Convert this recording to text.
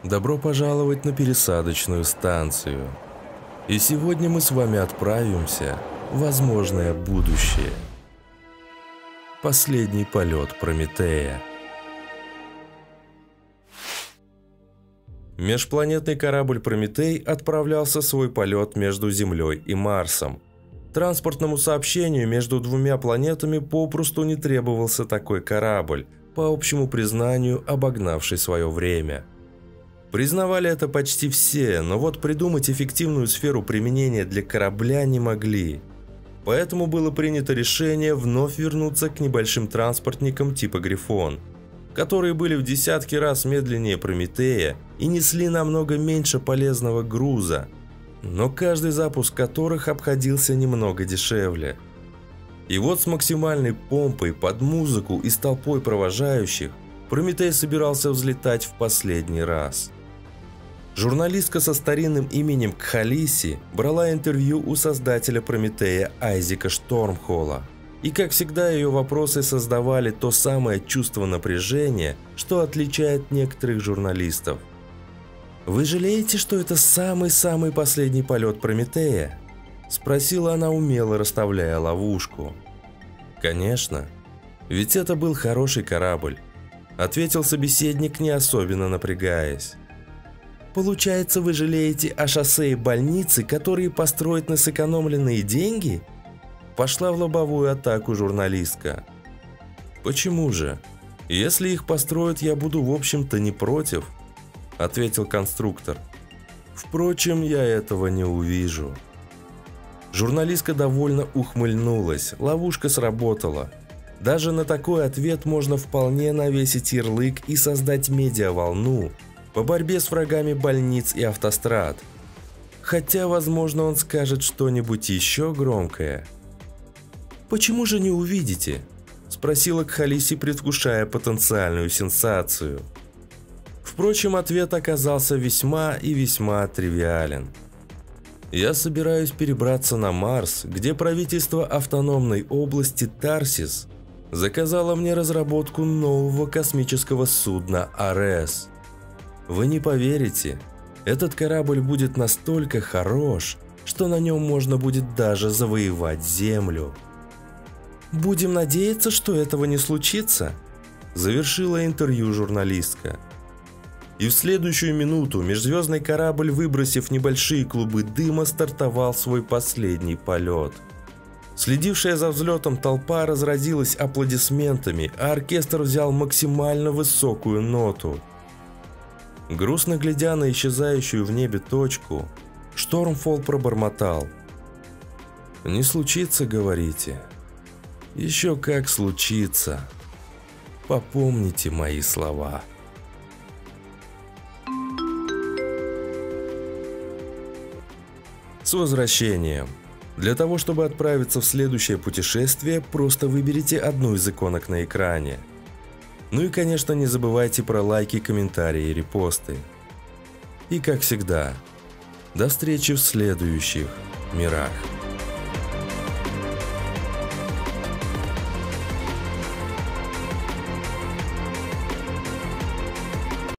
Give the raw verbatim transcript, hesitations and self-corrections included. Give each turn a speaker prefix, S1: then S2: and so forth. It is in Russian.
S1: Добро пожаловать на пересадочную станцию. И сегодня мы с вами отправимся в возможное будущее. Последний полет Прометея. Межпланетный корабль «Прометей» отправлялся в свой полет между Землей и Марсом. Транспортному сообщению между двумя планетами попросту не требовался такой корабль, по общему признанию обогнавший свое время. Признавали это почти все, но вот придумать эффективную сферу применения для корабля не могли. Поэтому было принято решение вновь вернуться к небольшим транспортникам типа «Грифон», которые были в десятки раз медленнее Прометея и несли намного меньше полезного груза, но каждый запуск которых обходился немного дешевле. И вот с максимальной помпой под музыку и с толпой провожающих Прометей собирался взлетать в последний раз. Журналистка со старинным именем Кхалиси брала интервью у создателя Прометея Айзека Штормхолла. И, как всегда, ее вопросы создавали то самое чувство напряжения, что отличает некоторых журналистов. «Вы жалеете, что это самый-самый последний полет Прометея?» – спросила она, умело расставляя ловушку. «Конечно, ведь это был хороший корабль», – ответил собеседник, не особенно напрягаясь. «Получается, вы жалеете о шоссе и больнице, которые построят на сэкономленные деньги?» Пошла в лобовую атаку журналистка. «Почему же? Если их построят, я буду, в общем-то, не против», – ответил конструктор. «Впрочем, я этого не увижу». Журналистка довольно ухмыльнулась, ловушка сработала. Даже на такой ответ можно вполне навесить ярлык и создать медиаволну по борьбе с врагами больниц и автострад. Хотя, возможно, он скажет что-нибудь еще громкое. «Почему же не увидите?» – спросила Кхалиси, предвкушая потенциальную сенсацию. Впрочем, ответ оказался весьма и весьма тривиален. «Я собираюсь перебраться на Марс, где правительство автономной области Тарсис заказало мне разработку нового космического судна Арес. Вы не поверите, этот корабль будет настолько хорош, что на нем можно будет даже завоевать Землю». «Будем надеяться, что этого не случится», – завершила интервью журналистка. И в следующую минуту межзвездный корабль, выбросив небольшие клубы дыма, стартовал свой последний полет. Следившая за взлетом толпа разразилась аплодисментами, а оркестр взял максимально высокую ноту. Грустно глядя на исчезающую в небе точку, Штормхолл пробормотал: «Не случится, говорите? Еще как случится. Попомните мои слова». С возвращением! Для того, чтобы отправиться в следующее путешествие, просто выберите одну из иконок на экране. Ну и, конечно, не забывайте про лайки, комментарии и репосты. И, как всегда, до встречи в следующих мирах.